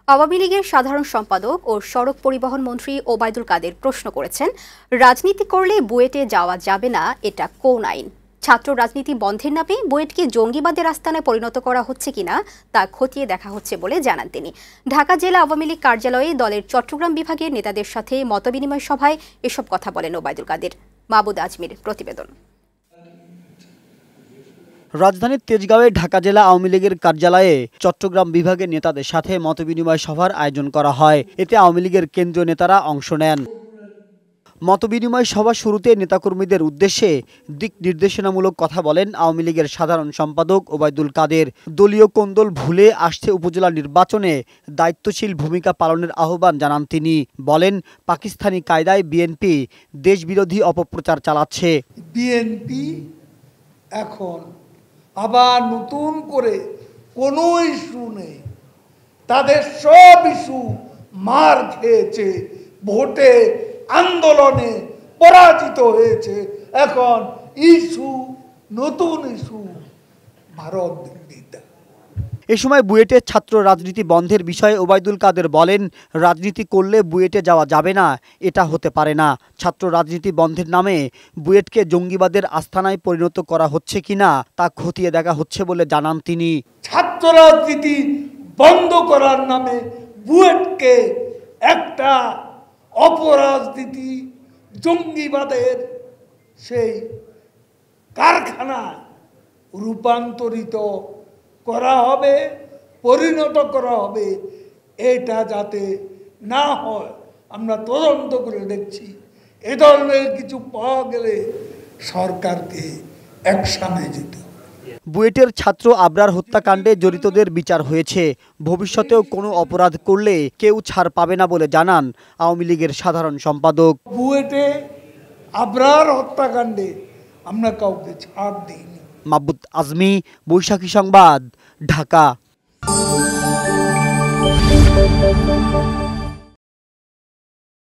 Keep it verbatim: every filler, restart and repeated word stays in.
আওয়ামী লীগের সাধারণ সম্পাদক ও সড়ক পরিবহন মন্ত্রী ওবায়দুল কাদের প্রশ্ন করেছেন, রাজনীতি করলে বুয়েটে যাওয়া যাবে না, এটা কোন আইন? ছাত্র রাজনীতি বন্ধের নামে বুয়েটকে জঙ্গিবাদের আস্তানায় পরিণত করা হচ্ছে কিনা তা খতিয়ে দেখা হচ্ছে বলে জানান তিনি। ঢাকা জেলা আওয়ামী লীগ কার্যালয়ে দলের চট্টগ্রাম বিভাগের নেতাদের সাথে মতবিনিময় সভায় এসব কথা বলেন ওবায়দুল কাদের। মাহবুদ আজমির প্রতিবেদন। রাজধানীর তেজগাঁওয়ে ঢাকা জেলা আওয়ামী লীগের কার্যালয়ে চট্টগ্রাম বিভাগের নেতাদের সাথে মতবিনিময় সভার আয়োজন করা হয়। এতে আওয়ামী লীগের কেন্দ্রীয় নেতারা অংশ নেন। মতবিনিময় সভা শুরুতে নেতাকর্মীদের উদ্দেশ্যে দিক নির্দেশনামূলক কথা বলেন আওয়ামী লীগের সাধারণ সম্পাদক ওবায়দুল কাদের। দলীয় কোন্দল ভুলে আসছে উপজেলা নির্বাচনে দায়িত্বশীল ভূমিকা পালনের আহ্বান জানান তিনি। বলেন, পাকিস্তানি কায়দায় বিএনপি দেশবিরোধী অপপ্রচার চালাচ্ছে। বিএনপি এখন আবার নতুন করে কোনো ইস্যু নেই, তাদের সব ইস্যু মার খেয়েছে, ভোটে আন্দোলনে পরাজিত হয়েছে। এখন ইস্যু নতুন ইস্যু ভারত বিরোধিতা। এ সময় বুয়েটের ছাত্র রাজনীতি বন্ধের বিষয়ে ওবায়দুল কাদের বলেন, রাজনীতি করলে বুয়েটে যাওয়া যাবে না, এটা হতে পারে না। ছাত্র রাজনীতি বন্ধের নামে বুয়েটকে জঙ্গিবাদের আস্তানায় পরিণত করা হচ্ছে কিনা তা খতিয়ে দেখা হচ্ছে বলে জানান তিনি। ছাত্র রাজনীতি বন্ধ করার নামে বুয়েটকে একটা অপরাজনীতি জঙ্গিবাদের সেই কারখানা রূপান্তরিত করা হবে, পরিণত করা হবে। এটা যাতে না হয় আমরা তদন্ত করে দেখছি। এ ধরনের কিছু পাওয়া গেলে সরকারকে অ্যাকশনে যেতে হবে। বুয়েটের ছাত্র আবরার হত্যাকাণ্ডে জড়িতদের বিচার হয়েছে। ভবিষ্যতেও কোনো অপরাধ করলে কেউ ছাড় পাবে না বলে জানান আওয়ামী লীগের সাধারণ সম্পাদক। বুয়েটে আবরার হত্যাকাণ্ডে আমরা কাউকে ছাড় দিইনি। মাহবুদ আজমি, বৈশাখী সংবাদ, ঢাকা।